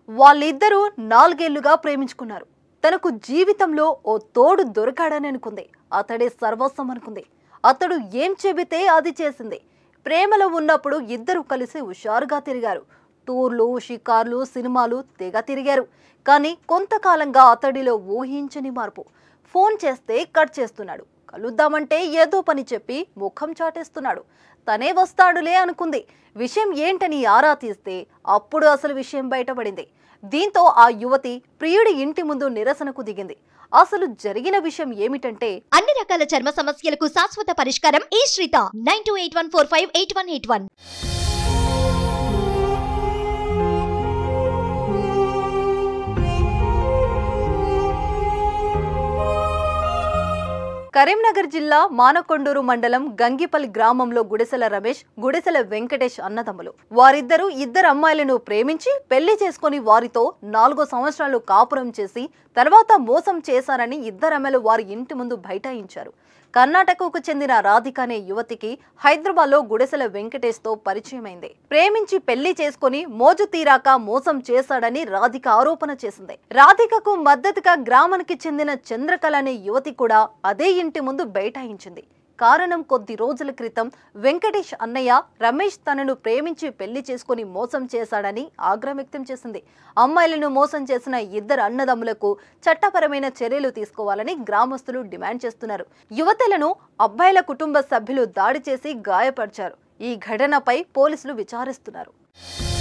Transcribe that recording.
వాళ్ళిద్దరూ 4 ఏళ్లుగా ప్రేమించుకున్నారు. తనకు జీవితంలో ఓ తోడు దొరకాడని అనుకుంది. అతడే సర్వస్వం అనుకుంది. అతడు ఏం చెబితే అది చేసింది. ప్రేమలో ఉన్నప్పుడు ఇద్దరు కలిసి హుషారుగా తిరిగారు. టూర్లు, షికార్లు, సినిమాలు తెగ తిరిగారు. కానీ కొంతకాలంగా అతడిలో ఊహించని మార్పు. ఫోన్ చేస్తే కట్ చేస్తున్నాడు. కలుద్దామంటే ఏదో పని చెప్పి ముఖం చాటేస్తున్నాడు. తనే వస్తాడులే అనుకుంది. విషయం ఏంటని ఆరా తీస్తే అప్పుడు అసలు విషయం బయటపడింది. దీంతో ఆ యువతి ప్రియుడి ఇంటి ముందు నిరసనకు దిగింది. అసలు జరిగిన విషయం ఏమిటంటే, అన్ని రకాల చర్మ సమస్యలకు శాశ్వత పరిష్కారం ఈ శ్రీత 9281458181. కరీంనగర్ జిల్లా మానకొండూరు మండలం గంగిపల్లి గ్రామంలో గుడిసెల రమేష్, గుడిసెల వెంకటేష్ అన్నదమ్ములు. వారిద్దరూ ఇద్దరు అమ్మాయిలను ప్రేమించి పెళ్లి చేసుకుని వారితో 4 సంవత్సరాలు కాపురం చేసి తర్వాత మోసం చేశారని ఇద్దరమ్మలు వారి ఇంటి ముందు బైఠాయించారు. కర్ణాటకకు చెందిన రాధిక అనే యువతికి హైదరాబాద్లో గుడిసెల వెంకటేష్తో పరిచయమైంది. ప్రేమించి పెళ్లి చేసుకుని మోజు తీరాక మోసం చేశాడని రాధిక ఆరోపణ చేసింది. రాధికకు మద్దతుగా గ్రామానికి చెందిన చంద్రకళ అనే యువతి కూడా అదే ఇంటి ముందు బైఠాయించింది. కారణం, కొద్ది రోజుల క్రితం వెంకటేష్ అన్నయ్య రమేష్ తనను ప్రేమించి పెళ్లి చేసుకుని మోసం చేశాడని ఆగ్రహం వ్యక్తం చేసింది. అమ్మాయిలను మోసం చేసిన ఇద్దరు అన్నదమ్ములకు చట్టపరమైన చర్యలు తీసుకోవాలని గ్రామస్తులు డిమాండ్ చేస్తున్నారు. యువతులను అబ్బాయిల కుటుంబ సభ్యులు దాడి చేసి గాయపరిచారు. ఈ ఘటనపై పోలీసులు విచారిస్తున్నారు.